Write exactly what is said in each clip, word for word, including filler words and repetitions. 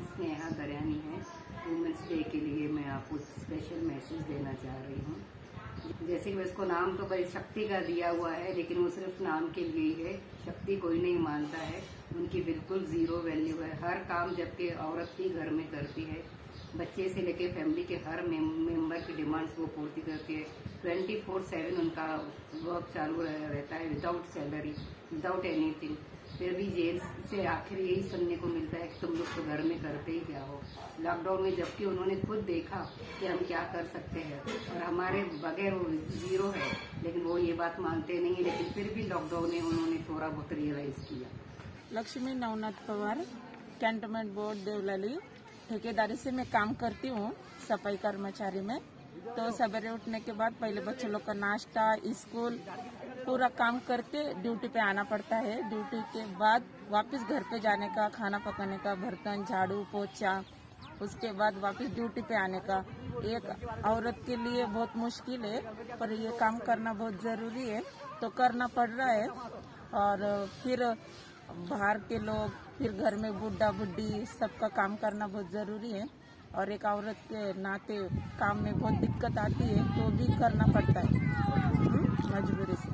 स्नेहा दरियानी है। Women's day के लिए मैं आपको स्पेशल मैसेज देना चाह रही हूँ। जैसे कि इसको नाम तो भाई शक्ति का दिया हुआ है, लेकिन वो सिर्फ नाम के लिए ही है। शक्ति कोई नहीं मानता है, उनकी बिल्कुल जीरो वैल्यू है। हर काम जबकि औरत ही घर में करती है, बच्चे से लेके फैमिली के हर मेंबर की डिमांड्स वो पूर्ति करती है। ट्वेंटी फोर सेवन उनका वर्क चालू रहता है, विदाउट सैलरी, विदाउट एनीथिंग। फिर भी जेल से आखिर यही सुनने को मिलता है कि तुम लोग तो घर में करते ही क्या हो। लॉकडाउन में जबकि उन्होंने खुद देखा कि हम क्या कर सकते हैं और हमारे बगैर वो जीरो है, लेकिन वो ये बात मानते नहीं। लेकिन फिर भी लॉकडाउन में उन्होंने थोड़ा बहुत रियलाइज किया। Lakshmi Navnath Pawar, cantonment board Deolali. ठेकेदारी से मैं काम करती हूँ, सफाई कर्मचारी में। तो सवेरे उठने के बाद पहले बच्चों लोग का नाश्ता, स्कूल, पूरा काम करके ड्यूटी पे आना पड़ता है। ड्यूटी के बाद वापस घर पे जाने का, खाना पकाने का, बर्तन, झाड़ू, पोछा, उसके बाद वापस ड्यूटी पे आने का। एक औरत के लिए बहुत मुश्किल है, पर ये काम करना बहुत जरूरी है, तो करना पड़ रहा है। और फिर बाहर के लोग, फिर घर में बुढ़ा बुढ़ी सबका काम करना बहुत जरूरी है। और एक औरत के नाते काम में बहुत दिक्कत आती है, तो भी करना पड़ता है मजबूरी से।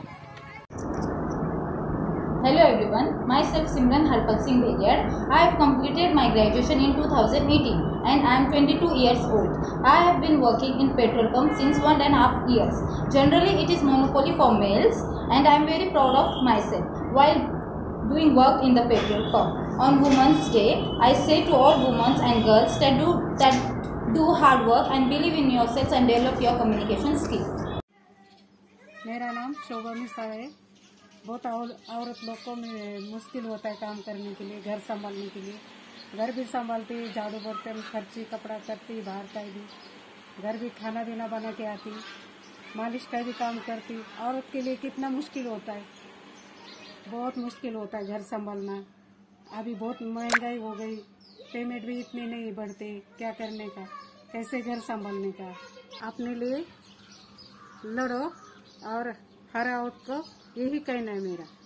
Hello everyone, myself Simran Harpal Singh Bhediar. I have completed my graduation in two thousand eighteen and I am twenty-two years old. I have been working in petrol pump since one and a half years. Generally it is monopoly for males and I am very proud of myself while doing work in the petrol pump. On Women's Day, I say to all women and girls that do that do hard work and believe in yourselves and develop your communication skills. मेरा नाम शोभा मिश्रा है। बहुत औरत लोग को मुश्किल होता है काम करने के लिए, घर संभालने के लिए। घर भी संभालती, झाड़ू बर्तन, खर्ची, कपड़ा करती, बाहर का भी, घर भी खाना पीना बना के आती, मालिश का भी काम करती। औरत के लिए कितना मुश्किल होता है, बहुत मुश्किल होता है घर संभालना। अभी बहुत महंगाई हो गई, पेमेंट भी इतने नहीं बढ़ते, क्या करने का, कैसे घर संभालने का। अपने लिए लड़ो और हर औरत को यही कहना है मेरा।